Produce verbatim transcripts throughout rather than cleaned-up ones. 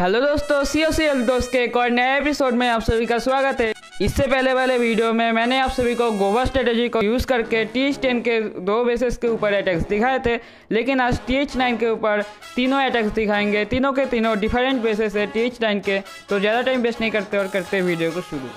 Hello दोस्तों, सी ओ C L दोस्त के एक और नए एपिसोड में आप सभी का स्वागत है। इससे पहले वाले वीडियो में मैंने आप सभी को गोवा स्ट्रेटेजी को यूज़ करके टी एच टेन के दो बेसेस के ऊपर अटैक्स दिखाए थे, लेकिन आज टी एच नाइन के ऊपर तीनों अटैक्स दिखाएंगे। तीनों के तीनों डिफरेंट बेसेस है टी एच नाइन के। तो ज़्यादा टाइम वेस्ट नहीं करते और करते वीडियो को शुरू।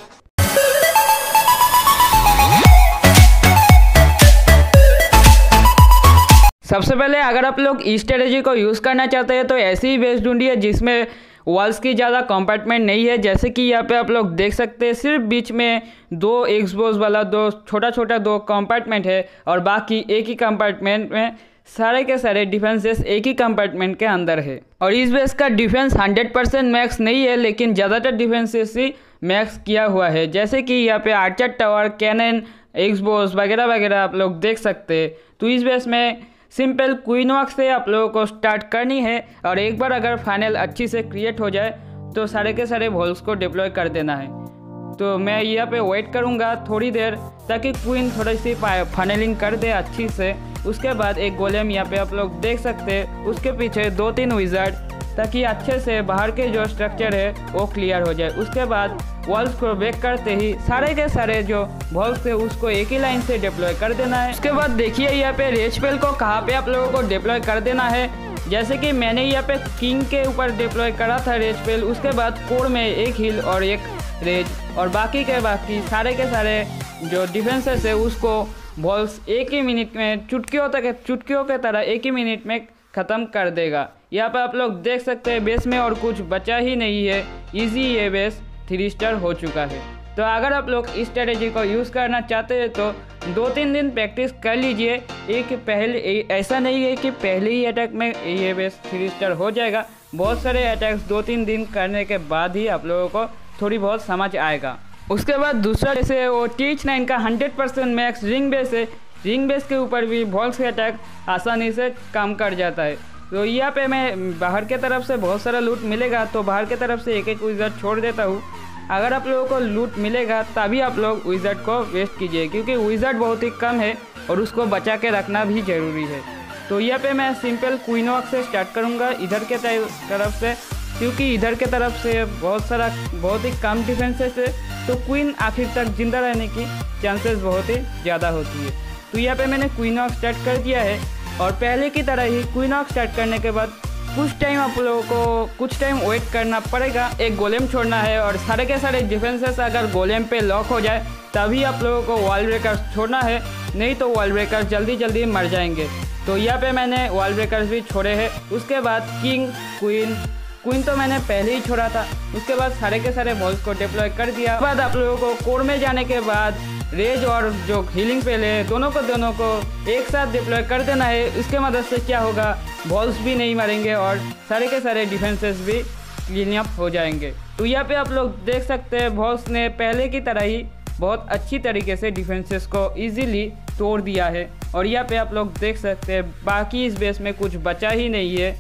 सबसे पहले अगर आप लोग इस स्ट्रेटेजी को यूज़ करना चाहते हैं तो ऐसी ही बेस ढूंढिए जिसमें वॉल्स की ज़्यादा कंपार्टमेंट नहीं है। जैसे कि यहाँ पे आप लोग देख सकते हैं, सिर्फ बीच में दो एक्सपोज वाला दो छोटा छोटा दो कंपार्टमेंट है और बाकी एक ही कंपार्टमेंट में सारे के सारे डिफेंसेस एक ही कंपार्टमेंट के अंदर है। और इस बेस का डिफेंस हंड्रेड परसेंट मैक्स नहीं है, लेकिन ज़्यादातर डिफेंसेस ही मैक्स किया हुआ है। जैसे कि यहाँ पे आर्चर टावर, कैनन, एक्सपोज वगैरह वगैरह आप लोग देख सकते हैं। तो इस बेस में सिंपल क्वीन वॉक से आप लोगों को स्टार्ट करनी है और एक बार अगर फाइनल अच्छी से क्रिएट हो जाए तो सारे के सारे वॉल्स को डिप्लॉय कर देना है। तो मैं यहाँ पे वेट करूँगा थोड़ी देर ताकि क्वीन थोड़ी सी फाइनलिंग कर दे अच्छी से। उसके बाद एक गोलेम यहाँ पे आप लोग देख सकते हैं, उसके पीछे दो तीन विज़ार्ड, ताकि अच्छे से बाहर के जो स्ट्रक्चर है वो क्लियर हो जाए। उसके बाद वॉल्स को ब्रेक करते ही सारे के सारे जो वॉल्स थे उसको एक ही लाइन से डिप्लॉय कर देना है। उसके बाद देखिए यहाँ पे रेज पेल को कहाँ पे आप लोगों को डिप्लॉय कर देना है। जैसे कि मैंने यहाँ पे किंग के ऊपर डिप्लॉय करा था रेज पेल। उसके बाद कोर में एक हिल और एक रेज और बाकी के बाकी सारे के सारे जो डिफेंसेस है उसको वॉल्स एक ही मिनट में चुटकियों तक चुटकियों के तरह एक ही मिनट में ख़त्म कर देगा। यहाँ पे आप लोग देख सकते हैं बेस में और कुछ बचा ही नहीं है। इजी ये बेस थ्री स्टार हो चुका है। तो अगर आप लोग इस स्ट्रेटेजी को यूज़ करना चाहते हैं तो दो तीन दिन प्रैक्टिस कर लीजिए। एक पहले ऐसा नहीं है कि पहले ही अटैक में ये बेस थ्री स्टार हो जाएगा। बहुत सारे अटैक्स दो तीन दिन करने के बाद ही आप लोगों को थोड़ी बहुत समझ आएगा। उसके बाद दूसरा जैसे वो टी एच नाइन का hundred percent max ring base है। रिंग बेस के ऊपर भी वॉल्स के अटैक आसानी से काम कर जाता है। तो यहाँ पे मैं बाहर के तरफ से बहुत सारा लूट मिलेगा तो बाहर के तरफ से एक एक विज़ार्ड छोड़ देता हूँ। अगर आप लोगों को लूट मिलेगा तभी आप लोग विज़ार्ड को वेस्ट कीजिए, क्योंकि विज़ार्ड बहुत ही कम है और उसको बचा के रखना भी ज़रूरी है। तो यहाँ पे मैं सिंपल क्वीन वॉक से स्टार्ट करूँगा इधर के तरफ से, क्योंकि इधर के तरफ से बहुत सारा बहुत ही कम डिफेंसेस है तो क्वीन आखिर तक जिंदा रहने की चांसेस बहुत ही ज़्यादा होती है। तो यहाँ पे मैंने क्वीन वॉक स्टार्ट कर दिया है और पहले की तरह ही क्वीन वॉक स्टार्ट करने के बाद कुछ टाइम आप लोगों को कुछ टाइम वेट करना पड़ेगा। एक गोलेम छोड़ना है और सारे के सारे डिफेंसेस अगर गोलेम पे लॉक हो जाए तभी आप लोगों को वॉल ब्रेकर्स छोड़ना है, नहीं तो वॉल ब्रेकर्स जल्दी जल्दी मर जाएंगे। तो यहाँ पे मैंने वॉल ब्रेकर्स भी छोड़े हैं। उसके बाद किंग, क्वीन क्वीन तो मैंने पहले ही छोड़ा था। उसके बाद सारे के सारे वॉल्स को डिप्लॉय कर दिया। उसके बाद आप लोगों को कोर में जाने के बाद रेज और जो हीलिंग पेल है दोनों को दोनों को एक साथ डिप्लॉय कर देना है। इसके मदद से क्या होगा, वॉल्स भी नहीं मरेंगे और सारे के सारे डिफेंसेस भी क्लीन अप हो जाएंगे। तो यहाँ पे आप लोग देख सकते हैं वॉल्स ने पहले की तरह ही बहुत अच्छी तरीके से डिफेंसेस को ईजिली तोड़ दिया है। और यहाँ पे आप लोग देख सकते हैं बाकी इस बेस में कुछ बचा ही नहीं है।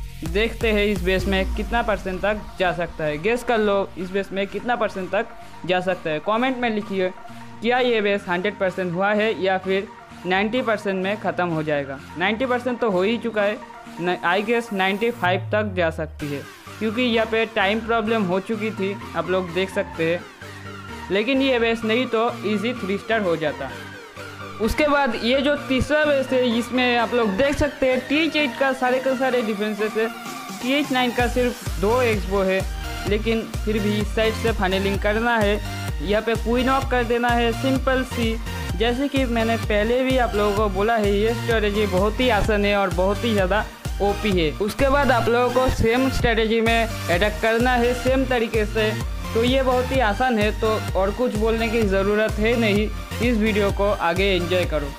देखते हैं इस बेस में कितना परसेंट तक जा सकता है। गेस कर लो इस बेस में कितना परसेंट तक जा सकता है। कमेंट में लिखिए क्या ये बेस हंड्रेड परसेंट हुआ है या फिर नाइन्टी परसेंट में ख़त्म हो जाएगा। नाइन्टी परसेंट तो हो ही चुका है, आई गेस नाइन्टी फाइव तक जा सकती है, क्योंकि यहाँ पे टाइम प्रॉब्लम हो चुकी थी आप लोग देख सकते हैं। लेकिन ये बेस नहीं तो इजी थ्री स्टार हो जाता। उसके बाद ये जो तीसरा बेस है इसमें आप लोग देख सकते हैं टी एच एट का सारे के सारे डिफेंसेस है। टी एच नाइन का सिर्फ दो एक्सपो है, लेकिन फिर भी इस साइड से फाइनलिंग करना है। यहाँ पे क्वीन वॉक कर देना है सिंपल सी। जैसे कि मैंने पहले भी आप लोगों को बोला है, ये स्ट्रेटेजी बहुत ही आसान है और बहुत ही ज़्यादा ओपी है। उसके बाद आप लोगों को सेम स्ट्रेटेजी में अटैक करना है सेम तरीके से। तो ये बहुत ही आसान है, तो और कुछ बोलने की ज़रूरत है नहीं। इस वीडियो को आगे एंजॉय करो।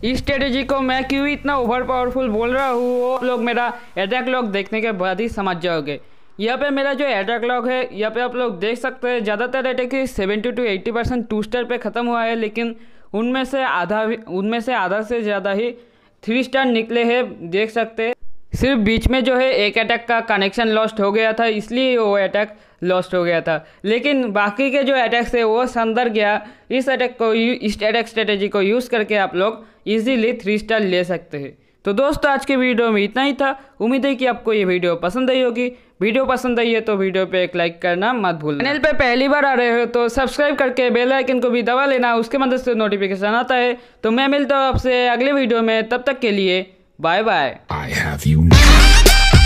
इस स्ट्रेटेजी को मैं क्यों इतना ओवर पावरफुल बोल रहा हूँ वो आप लोग मेरा अटैक लॉग देखने के बाद ही समझ जाओगे। यहाँ पे मेरा जो अटैक लॉग है यहाँ पे आप लोग देख सकते हैं ज़्यादातर attack seventy to eighty percent two star पे ख़त्म हुआ है, लेकिन उनमें से आधा उनमें से आधा से ज़्यादा ही थ्री स्टार निकले हैं। देख सकते हैं सिर्फ बीच में जो है एक अटैक का कनेक्शन लॉस्ट हो गया था, इसलिए वो अटैक लॉस्ट हो गया था, लेकिन बाकी के जो अटैक्स है वो अंदर गया। इस अटैक को इस अटैक स्ट्रेटेजी को यूज़ करके आप लोग इजीली थ्री स्टार ले सकते हैं। तो दोस्तों आज के वीडियो में इतना ही था। उम्मीद है कि आपको ये वीडियो पसंद आई होगी। वीडियो पसंद आई है तो वीडियो पे एक लाइक करना मत भूलना। चैनल पे पहली बार आ रहे हो तो सब्सक्राइब करके बेल आइकन को भी दबा लेना, उसके मदद से नोटिफिकेशन आता है। तो मैं मिलता हूँ आपसे अगले वीडियो में, तब तक के लिए बाय बाय।